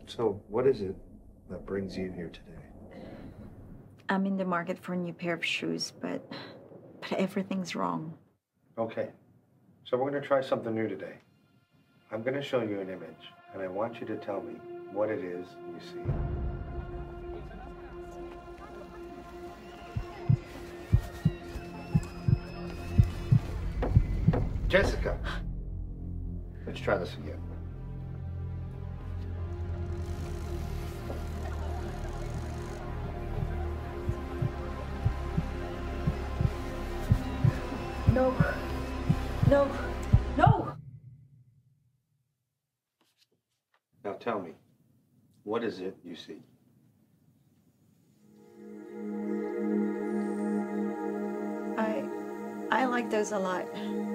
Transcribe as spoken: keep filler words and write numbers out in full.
So, what is it that brings you here today? I'm in the market for a new pair of shoes, but but everything's wrong. Okay. So we're going to try something new today. I'm going to show you an image, and I want you to tell me what it is you see. Jessica! Let's try this again. No. No. No! Now tell me, what is it you see? I I like those a lot.